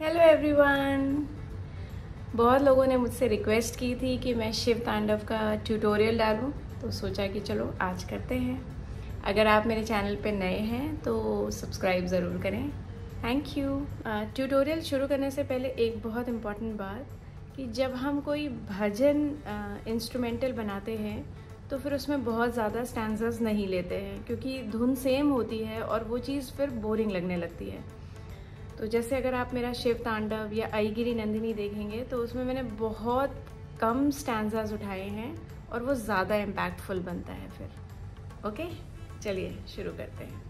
Hello everyone. बहुत लोगों ने मुझसे रिक्वेस्ट की थी कि मैं शिव तांडव का ट्यूटोरियल डालूं, तो सोचा कि चलो आज करते हैं। अगर आप मेरे चैनल पे नए हैं तो सब्सक्राइब ज़रूर करें। Thank you. ट्यूटोरियल शुरू करने से पहले एक बहुत इम्पॉर्टेंट बात कि जब हम कोई भजन इंस्ट्रूमेंटल बनाते हैं तो फिर उसमें बहुत ज़्यादा स्टैंजास नहीं लेते हैं, क्योंकि धुन सेम होती है और वो चीज़ फिर बोरिंग लगने लगती है। तो जैसे अगर आप मेरा शिव तांडव या अयगिरी नंदिनी देखेंगे तो उसमें मैंने बहुत कम स्टैंजास उठाए हैं और वो ज़्यादा इम्पैक्टफुल बनता है फिर। ओके, चलिए शुरू करते हैं।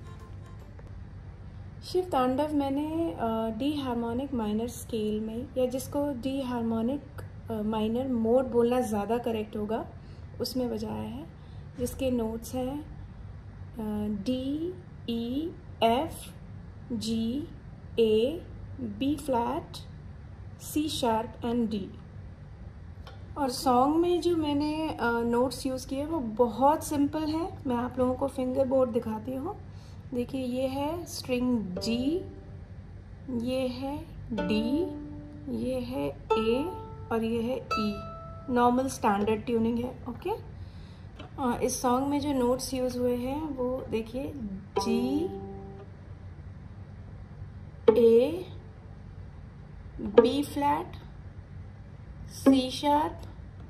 शिव तांडव मैंने डी हार्मोनिक माइनर स्केल में, या जिसको डी हार्मोनिक माइनर मोड बोलना ज़्यादा करेक्ट होगा, उसमें बजाया है, जिसके नोट्स हैं D, E, F, G, A, B flat, C sharp and D. और सॉन्ग में जो मैंने नोट्स यूज़ किए वो बहुत सिंपल है। मैं आप लोगों को फिंगर बोर्ड दिखाती हूँ। देखिए, ये है स्ट्रिंग जी, ये है डी, ये है ए और ये है ई। नॉर्मल स्टैंडर्ड ट्यूनिंग है। ओके, इस सॉन्ग में जो नोट्स यूज़ हुए हैं वो देखिए, G, A, B flat, C sharp,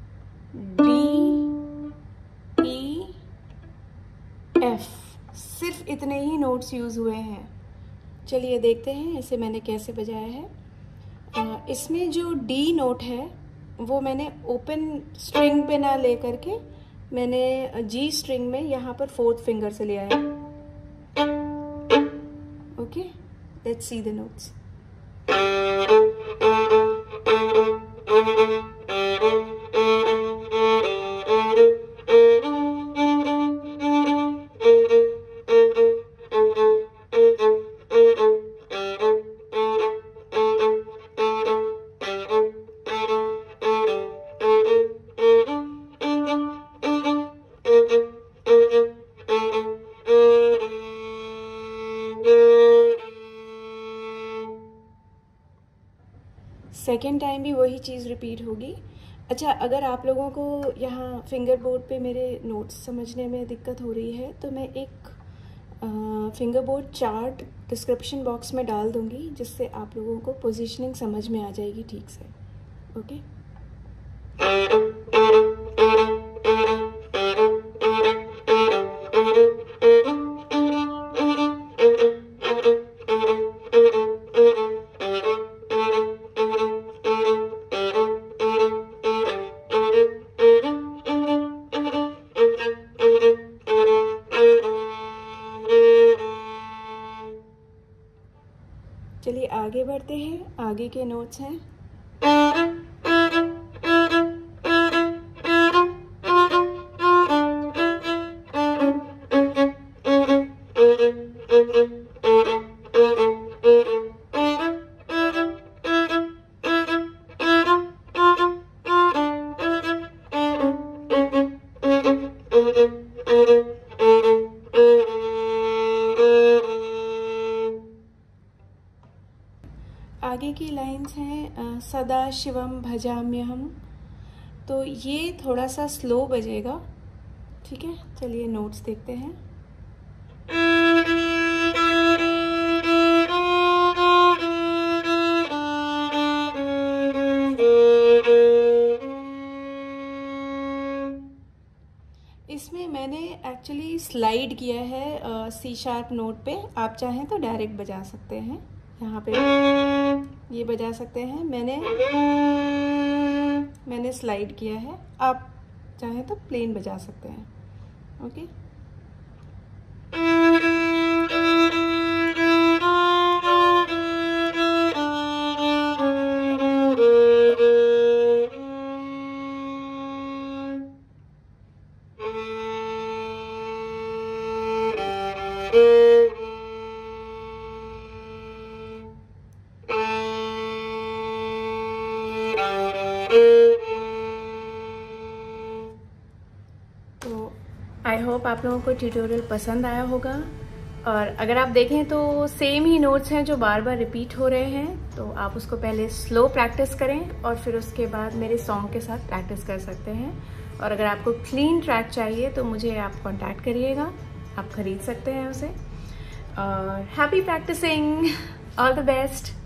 D, E, F. सिर्फ इतने ही नोट्स यूज़ हुए हैं। चलिए देखते हैं इसे मैंने कैसे बजाया है। इसमें जो डी नोट है वो मैंने ओपन स्ट्रिंग पे ना ले करके मैंने जी स्ट्रिंग में यहाँ पर फोर्थ फिंगर से लिया है। Okay, let's see the notes. Second time भी वही चीज़ रिपीट होगी। अच्छा, अगर आप लोगों को यहाँ फिंगर बोर्ड पे मेरे नोट्स समझने में दिक्कत हो रही है तो मैं एक fingerboard chart description box में डाल दूँगी, जिससे आप लोगों को पोजीशनिंग समझ में आ जाएगी ठीक से। ओके, चलिए आगे बढ़ते हैं। आगे के नोट्स हैं आगे की लाइंस हैं सदा शिवम भजाम्यहम। तो ये थोड़ा सा स्लो बजेगा। ठीक है, चलिए नोट्स देखते हैं। इसमें मैंने एक्चुअली स्लाइड किया है सी शार्प नोट पे। आप चाहें तो डायरेक्ट बजा सकते हैं, यहाँ पे ये बजा सकते हैं। मैंने स्लाइड किया है, आप चाहें तो प्लेन बजा सकते हैं। ओके, तो आई होप आप लोगों को ट्यूटोरियल पसंद आया होगा। और अगर आप देखें तो सेम ही नोट्स हैं जो बार बार रिपीट हो रहे हैं, तो आप उसको पहले स्लो प्रैक्टिस करें और फिर उसके बाद मेरे सॉन्ग के साथ प्रैक्टिस कर सकते हैं। और अगर आपको क्लीन ट्रैक चाहिए तो मुझे आप कांटेक्ट करिएगा, आप खरीद सकते हैं उसे। और happy practising, all the best.